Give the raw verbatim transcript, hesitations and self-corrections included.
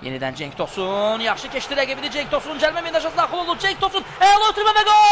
Yenidən Cenk Tosun, yaxşı keçdi rəqibini Cenk Tosun, cəlmə meydançasına daxil oldu Cenk Tosun, əla ötürmə və qol!